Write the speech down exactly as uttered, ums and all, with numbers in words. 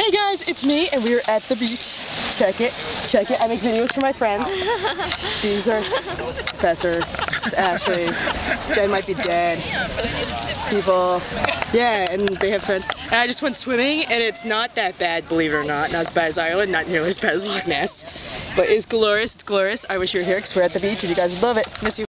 Hey guys, it's me, and we're at the beach. Check it, check it. I make videos for my friends. These are Professor, Ashley, Jen might be dead. People, yeah, and they have friends. And I just went swimming, and it's not that bad, believe it or not. Not as bad as Ireland, not nearly as bad as Loch Ness. But it's glorious, it's glorious. I wish you were here because we're at the beach, and you guys would love it. Miss you.